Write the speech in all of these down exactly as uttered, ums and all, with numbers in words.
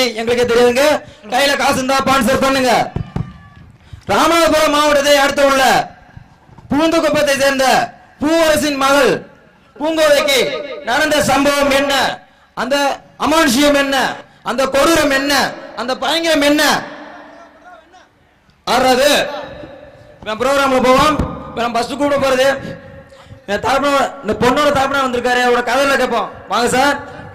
எங்களுக்கு தெரியுதுங்க. கையில காசு இருந்தா ஸ்பான்சர் பண்ணுங்க. ராமநாதபுரம் மாவட்டத்தை அடுத்து உள்ள பூந்துக்குப்பத்தை சேர்ந்த பூவரசின் மகள் பூங்கோதைக்கு நடந்த சம்பவம் என்ன, அந்த அமானுஷ்யம் என்ன, அந்த கொடூரம் என்ன, அந்த பயங்கரம் என்ன ஆறாது ப்ரோக்ராம்ல போவோம். நம்ம பஸ் கூட போறது இந்த பொண்ணோட தாப்பனா வந்திருக்காரு, அவரோட கதையில கேட்போம். வாங்க சார்.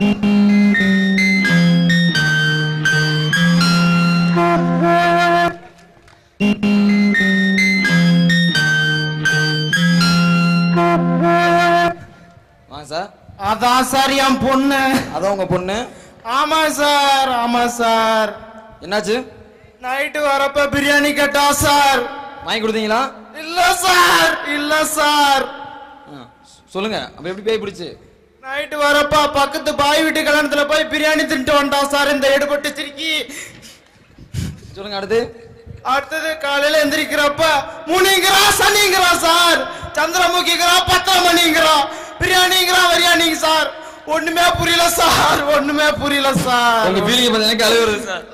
வாங்க சார். அதான் சார் என் பொண்ணு. அதான் உங்க பொண்ணு? ஆமா சார், ஆமா சார். என்னாச்சு? நைட்டு வரப்ப பிரியாணி கேட்டா சார். வாங்கி கொடுத்தீங்களா? இல்ல சார், இல்ல சார். சொல்லுங்க, அப்ப எப்படி பேய் பிடிச்சு? நைட்டு வரப்ப பக்கத்து பாய் வீட்டு கல்யாணத்துல போய் பிரியாணி தின்ட்டு வந்தான் சார் இந்த எடுபட்டு சிரிக்கி. சொல்லுங்க. அடுத்து அடுத்தது காலையில எந்திரிக்கிறப்ப முனிங்கிறா சனிங்கிறா சார், சந்திரமுகிங்கிறா பத்திரமணிங்கிறா, பிரியாணிங்கிறா பிரியாணிங்க சார். ஒண்ணுமே புரியல சார், ஒண்ணுமே புரியல சார். உங்க ஃபீலிங் பத்தி எனக்கு அழுவ வருது சார்.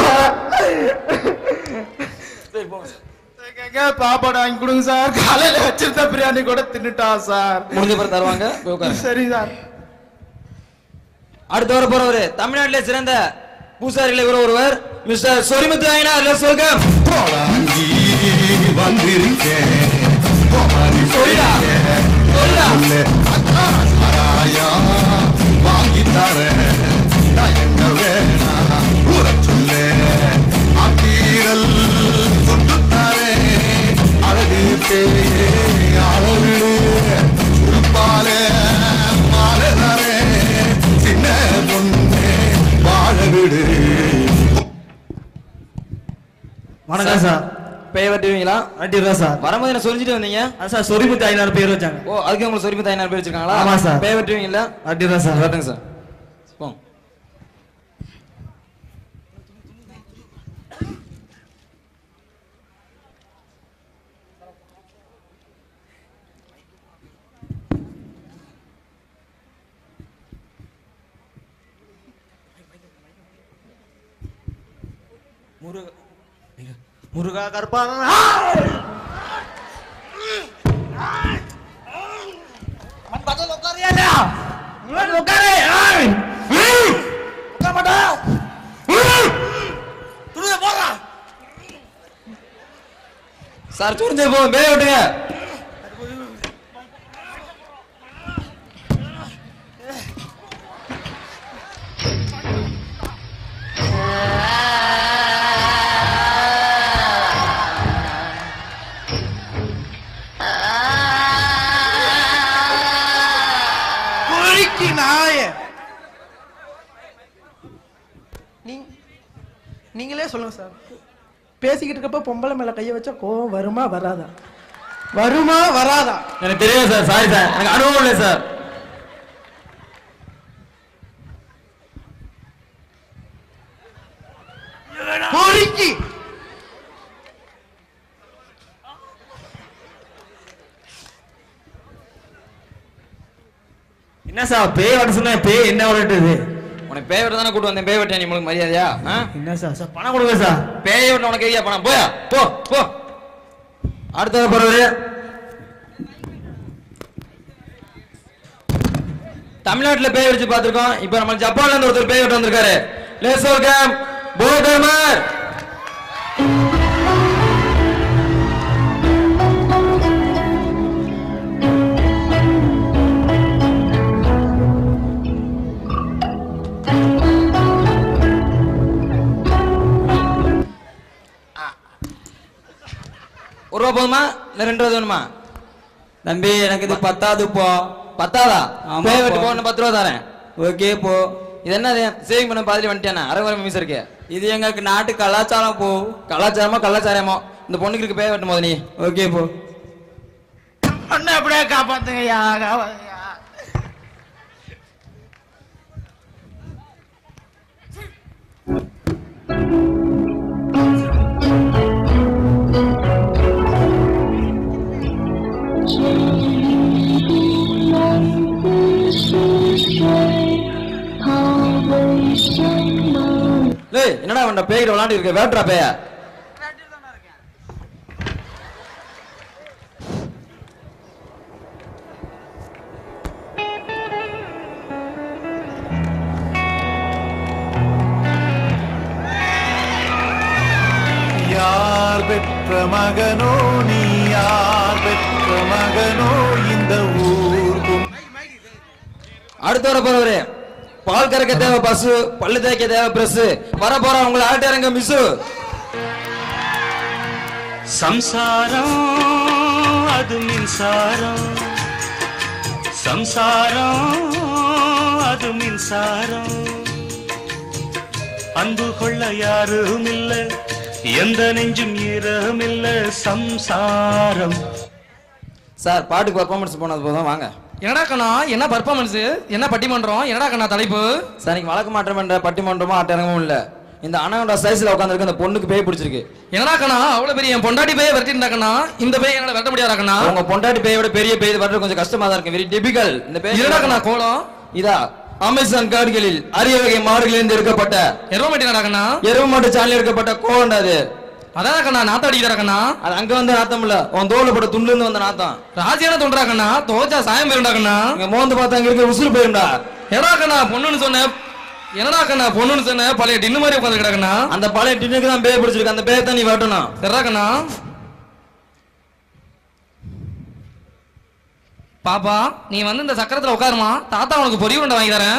சரி போங்க சார். பாப்பாடு வாங்கி கொடுங்க சார். காலையில வச்சிருந்த பிரியாணி கூட தின்னுட்டா சார். முடிஞ்ச பிறகு தருவாங்க. சரி சார். அடுத்து வர போறவரு தமிழ்நாட்டிலே சிறந்த பூசாரிகளை ஒருவர் மிஸ்டர் சொரிமுத்து ஐயனார். வெல்கம். வந்திருக்கேன் வாங்கி தரேன் ஊர சொல்ல ஆக்கீரல் சொட்டு தரேன் அழகு பேயே அளவிடு உருப்பால மாலை தரேன் சின்ன பொண்ணே வாழ விடு. வணக்கம் சார். பேய் வெட்டுவீங்களா? வெட்டிடுறேன் சார். வரும்போது என்ன சொல்லிட்டு வந்தீங்க? சார் சொரிமுத்து ஐயனார் பேர் வச்சாங்க. ஓ, அதுக்கு உங்களுக்கு சொரிமுத்து ஐயனார் பேர் வச்சிருக்காங்களா? ஆமா சார். பேய் வெட்டுவீங்களா? வெட்டிடுறேன் சார். வெட்டுங்க சார். போங்க. முருக முருகா கருப்பான சார் சுரிஞ்சு போங்க, பேய் விட்டுங்க. நீங்களே சொல்லுங்க சார். பேசிக்கிட்டு இருக்கப்ப பொம்பளை மேல கைய வச்சா கோவம் வருமா வராதா? வருமா வராதா? எனக்கு தெரியாது சார். சாரி சார், எனக்கு அனுபவம் இல்லை சார். என்ன சார் பேய் வர சொன்ன பேய் என்ன வரட்டுது? உனக்கு பேய் வெட்ட தானே கூட்டு வந்தேன். பேய் வெட்ட நீ உங்களுக்கு மரியாதையா? என்ன சார் சார் பணம் கொடுங்க சார். பேய் வெட்ட உனக்கு ஐயா பணம் போயா போ போ. அடுத்த போறவரு தமிழ்நாட்டுல பேய் வெடிச்சு பார்த்திருக்கோம். இப்ப நம்ம ஜப்பான்ல இருந்து ஒருத்தர் பேய் வெட்ட வந்திருக்காரு. லெட்ஸ் வெல்கம் போகமர். ஒரு ரூபா போதுமா இல்ல ரெண்டு ரூபா வேணுமா? தம்பி எனக்கு இது பத்தாது போ. பத்தாதா? பேய் வெட்டு போன பத்து ரூபா தரேன். ஓகே போ. இது என்ன சேவிங் பண்ண பாதிரி வந்துட்டேனா? அரைவரை மீஸ் இருக்கு. இது எங்களுக்கு நாட்டு கலாச்சாரம் போ. கலாச்சாரமோ கலாச்சாரமோ இந்த பொண்ணுக்கு இருக்கு பேய் வெட்டும் போது நீ. ஓகே போ. பொண்ணை அப்படியே காப்பாத்துங்கய்யா, காப்பாத்துங்கய்யா. ஏய் என்னடா அவன் பேய்கிட்ட விளாண்டு இருக்க வேட்ரா பேய யார் பெற்ற மகனோ நீ யார் பெற்ற மகனோ இந்த ஊர். அடுத்த வர போறவரு பால் கறக்க தேவை பசு, பல்லு தேய்க்க தேவை பிரஸ், வர போற உங்களை ஆட்டிறங்க மிஸ்ஸு. சம்சாரம் அது மின்சாரம், சம்சாரம் அது மின்சாரம், அன்பு கொள்ள யாரும் இல்ல, எந்த நெஞ்சும் ஈரம் இல்ல சம்சாரம். சார் பாட்டுக்கு பர்ஃபார்மன்ஸ் போனது போதும் வாங்க. என்னடா கண்ணா என்ன பர்ஃபார்மன்ஸ், என்ன பட்டிமன்றம், என்னடா கண்ணா தலைப்பு? சார் நீங்க வழக்கு மாற்றம் என்ற பட்டிமன்றமோ ஆட்டரங்கமும் இல்ல, இந்த அண்ணாண்டா சைஸ்ல உட்காந்துருக்கு அந்த பொண்ணுக்கு பேய் பிடிச்சிருக்கு. என்னடா கண்ணா அவ்வளவு பெரிய என் பொண்டாட்டி பேயை விரட்டிருந்தா கண்ணா, இந்த பேய் என்னால விரட்ட முடியாதா கண்ணா? உங்க பொண்டாட்டி பேயோட பெரிய பேய் வரது கொஞ்சம் கஷ்டமா தான் இருக்கு. Very typical. இந்த பேய் என்னடா கண்ணா கோலம்? இதா அமேசான் காடுகளில் அரிய வகை மாடுகளில் இருந்து எடுக்கப்பட்ட எருவ மாட்டேடா கண்ணா, எருவ மாட்டு சாலையில் எடுக்கப்பட்ட கோவண்டா அது. அதான் கண்ணா நாத்தம் அடிக்கிறா கண்ணா. அது அங்க வந்து நாத்தம் இல்ல, உன் தோல்ல போட்ட துண்டுல இருந்து வந்த நாத்தம். ராசியான தோன்றா கண்ணா, தோச்சா சாயம் போயிருண்டா கண்ணா. இங்க மோந்து பார்த்தா அங்க இருக்க உசுறு போயிருண்டா. என்னடா கண்ணா பொண்ணுன்னு சொன்ன, என்னடா கண்ணா பொண்ணுன்னு சொன்ன, பழைய டின்னு மாதிரி உட்காந்துக்கிடா கண்ணா. அந்த பழைய டின்னுக்கு தான் பேய் பிடிச்சிருக்கு, அந்த பேய் தான் நீ வரட்டணும். சரிடா கண்ணா. பாப்பா நீ வந்து இந்த சக்கரத்துல உட்காருமா, தாத்தா உனக்கு பொரி உருண்டை வாங்கி தரேன்.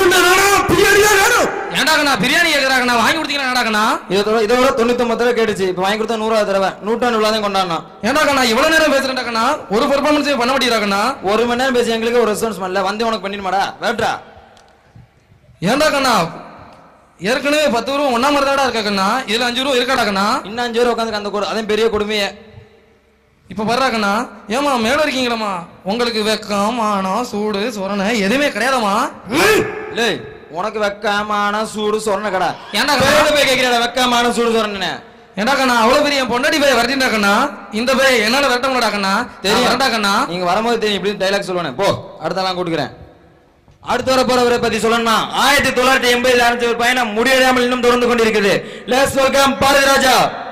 ஏன்டா கண்ணா பிரியாணி கேக்குறாங்கண்ணா, வாங்கி கொடுத்தீங்கன்னா கண்ணா? இதோட இதோட தொண்ணூத்தி ஒன்பது தடவை கேட்டுச்சு, இப்ப வாங்கி கொடுத்தா நூறாவது தடவை நூற்றாண்டு விழாதான் கொண்டாடணும். ஏன்டா கண்ணா இவ்வளவு நேரம் பேசுறேன்டா கண்ணா, ஒரு பெர்ஃபார்மன்ஸ் பண்ண மாட்டேங்கிறா கண்ணா. ஒரு மணி நேரம் பேசி எங்களுக்கு ஒரு ரெஸ்பான்ஸ் பண்ணல, வந்து உனக்கு பண்ணிடுமாடா வேட்ரா. ஏன்டா கண்ணா ஏற்கனவே பத்து ரூபா ஒன்னா மாதிரி தாடா இருக்கா கண்ணா, இதுல அஞ்சு ரூபா இருக்காடா கண்ணா. இன்னும் அஞ்சு பேர் உட்காந்து அந்த கூட அதான் பெரிய கொடுமையே. இப்ப வர்றா கண்ணா, ஏமா மேல இருக்கீங்களா, உங்களுக்கு வெக்கம் மானம் சூடு சொரணை எதுவுமே கிடையாதமா? இல்லை உனக்கு வெக்கமான சூடு சொரண கடா. ஏன்டா போய் கேட்கிறா வெக்கமான சூடு சொரணே? ஏன்டா கண்ணா அவ்வளவு பெரிய என் பொண்டாட்டி பேய வரட்டின்டா கண்ணா, இந்த பேய என்னால வரட்ட முடியாடா கண்ணா. தெரியும் வரட்டா கண்ணா, நீங்க வரும்போது தெரியும் இப்படி டைலாக் சொல்லுவேன். போ அடுத்தலாம் கூட்டுக்கிறேன். அடுத்து வர போறவரை பத்தி சொல்லணும்னா ஆயிரத்தி தொள்ளாயிரத்தி எண்பதுல ஆரம்பிச்ச ஒரு பயணம் முடியாமல் இன்னும் தொடர்ந்து கொண்டிருக்குது. Let's welcome Bharathi Raja.